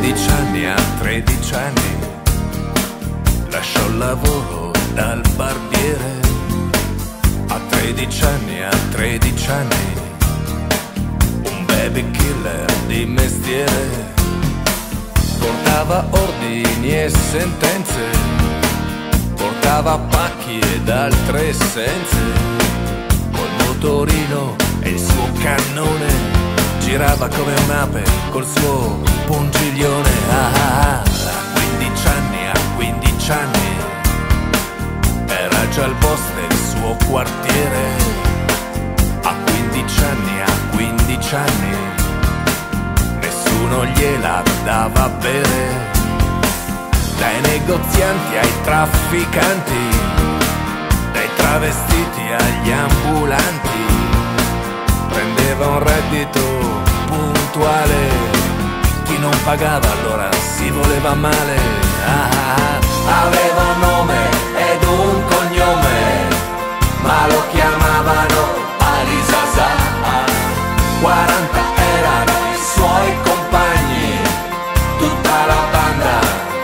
13 anni, a 13 anni lasciò il lavoro dal barbiere. A 13 anni, a 13 anni un baby killer di mestiere. Portava ordini e sentenze, portava pacchi ed altre essenze. Col motorino e il suo cannone girava come un'ape col suo pungiglione. A 15 anni, a 15 anni era già il boss del suo quartiere. A 15 anni, a 15 anni nessuno gliela dava a bere. Dai negozianti ai trafficanti, dai travestiti agli ambulanti, prendeva un reddito puntuale. Chi non pagava allora si voleva male. Aveva un nome ed un cognome, ma lo chiamavano Alisasa. 40 erano i suoi compagni, tutta la banda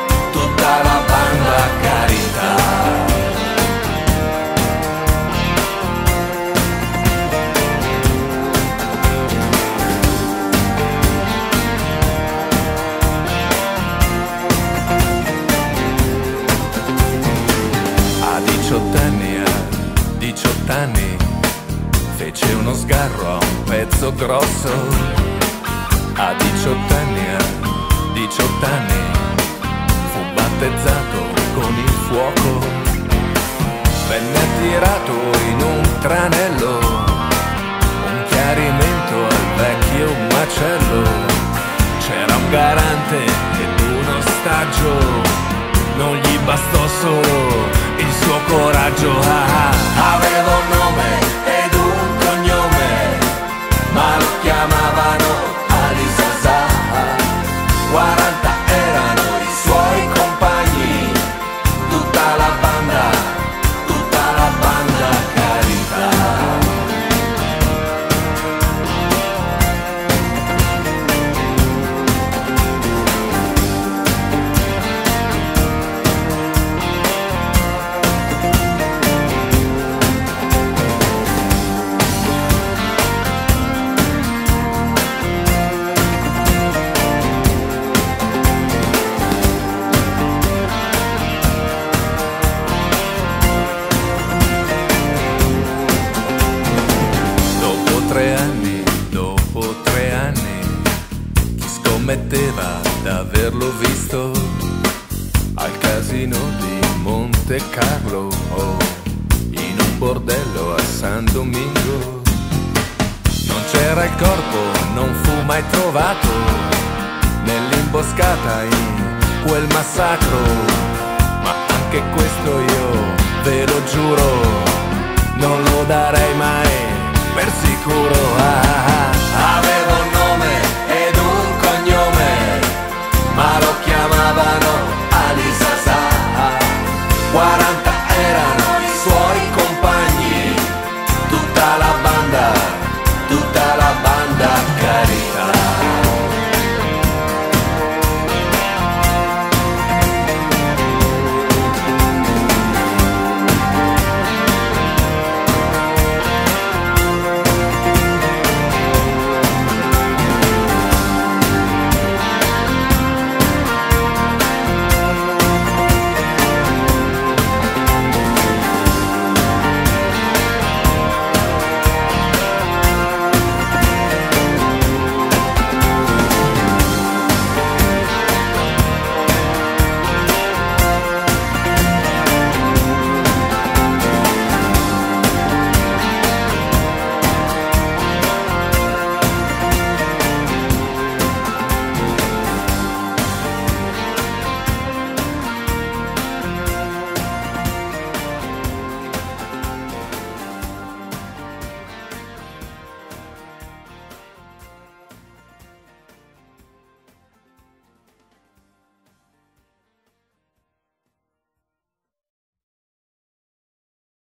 Carità. A 18 anni fece uno sgarro a un pezzo grosso. A 18 anni fu battezzato con il fuoco. Venne attirato in un tranello, un chiarimento al vecchio macello. C'era un garante ed un ostaggio, non gli bastò solo il suo coraggio. Aveva un nome ed un cognome, ma lo chiamavano Alisasa. 40 erano i suoi compagni, tutta la banda Carità. Dopo 3 anni, chi scommetteva d'averlo visto al casino di Monte Carlo o in un bordello a San Domingo. Non c'era il corpo, non fu mai trovato nell'imboscata in quel massacro, ma anche questo io ve lo giuro, non lo darei mai per sicuro.